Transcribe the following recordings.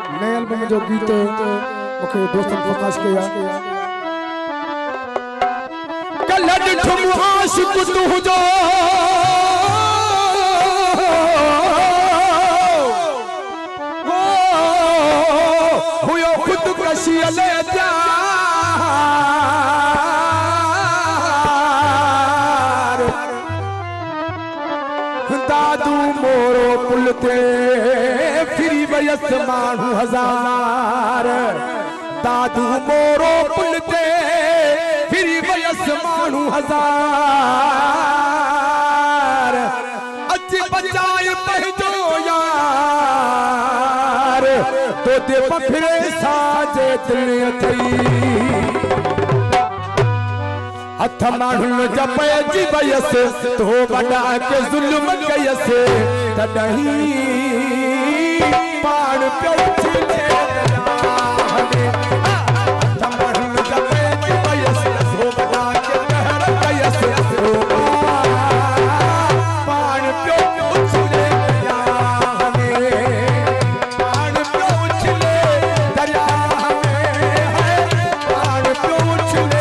नए एल्बम जो गीत मुखे दोस्तन प्रकाश किया कलड ठुम आशिक तू जो हुयो खुद कशी ले जा दादू मोरो पुल ते फिरी वयस मानू हजार दादू मोरो पुल ते फिरी वयस मानू हजार अच बचाए पहजो यार तो दे पखरे साजे दिल थई हथ माण्हुनि जपे जी वयस तो वॾा के ज़ुल्म कयस तॾहिं पाण पियो छिले हथ माण्हुनि जपे जी वयस तो वॾा के कहर कयस पाण पियो छिले पाण पियो छिले दरिया में पाण पियो छिले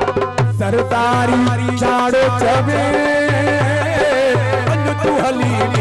सरदारी चाड़ो चवे तू हली